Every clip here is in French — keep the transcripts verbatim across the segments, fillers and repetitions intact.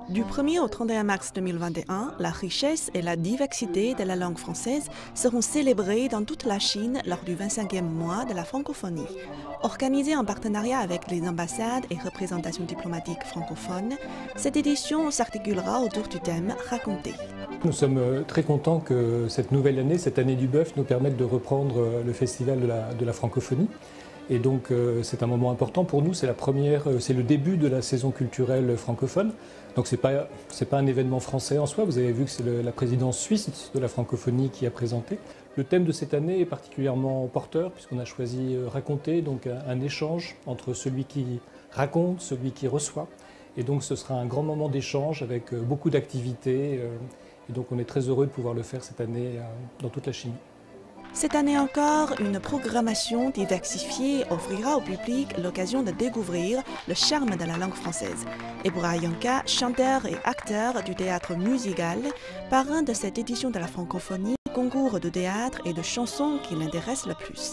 Du premier au trente et un mars deux mille vingt et un, la richesse et la diversité de la langue française seront célébrées dans toute la Chine lors du vingt-cinquième mois de la francophonie. Organisée en partenariat avec les ambassades et représentations diplomatiques francophones, cette édition s'articulera autour du thème « Raconter ». Nous sommes très contents que cette nouvelle année, cette année du bœuf, nous permette de reprendre le festival de la, de la francophonie. Et donc euh, c'est un moment important pour nous, c'est la première, euh, c'est le début de la saison culturelle francophone. Donc c'est pas, c'est pas un événement français en soi, vous avez vu que c'est le, la présidence suisse de la francophonie qui a présenté. Le thème de cette année est particulièrement porteur puisqu'on a choisi euh, raconter, donc un, un échange entre celui qui raconte, celui qui reçoit. Et donc ce sera un grand moment d'échange avec euh, beaucoup d'activités. Euh, et donc on est très heureux de pouvoir le faire cette année euh, dans toute la Chine. Cette année encore, une programmation diversifiée offrira au public l'occasion de découvrir le charme de la langue française. Ebra Yanka, chanteur et acteur du théâtre musical, parrain de cette édition de la francophonie, concours de théâtre et de chansons qui l'intéresse le plus.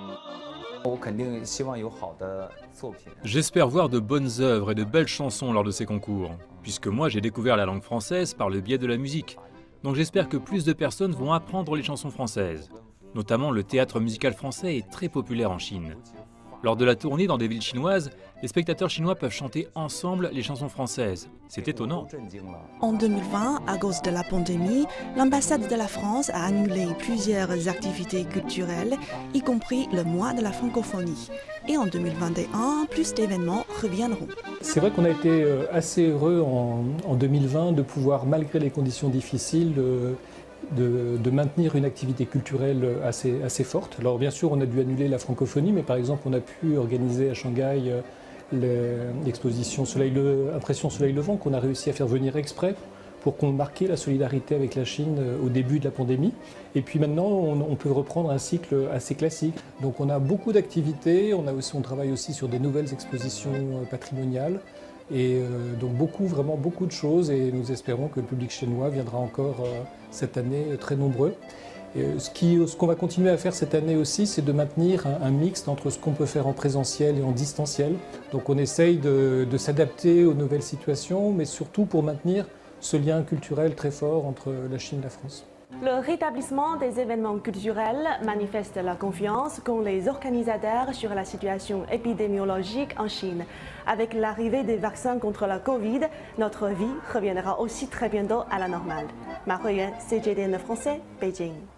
J'espère voir de bonnes œuvres et de belles chansons lors de ces concours, puisque moi j'ai découvert la langue française par le biais de la musique. Donc j'espère que plus de personnes vont apprendre les chansons françaises. Notamment, le théâtre musical français est très populaire en Chine. Lors de la tournée dans des villes chinoises, les spectateurs chinois peuvent chanter ensemble les chansons françaises. C'est étonnant. En deux mille vingt, à cause de la pandémie, l'ambassade de la France a annulé plusieurs activités culturelles, y compris le mois de la francophonie. Et en deux mille vingt et un, plus d'événements reviendront. C'est vrai qu'on a été assez heureux en, en deux mille vingt de pouvoir, malgré les conditions difficiles, de, de, de maintenir une activité culturelle assez, assez forte. Alors bien sûr, on a dû annuler la francophonie, mais par exemple, on a pu organiser à Shanghai l'exposition Soleil le, Impression Soleil Levant qu'on a réussi à faire venir exprès pour qu'on marque la solidarité avec la Chine au début de la pandémie. Et puis maintenant, on, on peut reprendre un cycle assez classique. Donc on a beaucoup d'activités, on, a aussi, on travaille aussi sur des nouvelles expositions patrimoniales. Et euh, donc beaucoup, vraiment beaucoup de choses. Et nous espérons que le public chinois viendra encore euh, cette année très nombreux. Et ce qui, ce qu'on va continuer à faire cette année aussi, c'est de maintenir un, un mixte entre ce qu'on peut faire en présentiel et en distanciel. Donc on essaye de, de s'adapter aux nouvelles situations, mais surtout pour maintenir ce lien culturel très fort entre la Chine et la France. Le rétablissement des événements culturels manifeste la confiance qu'ont les organisateurs sur la situation épidémiologique en Chine. Avec l'arrivée des vaccins contre la Covid, notre vie reviendra aussi très bientôt à la normale. Ma Huiyuan, C G T N français, Beijing.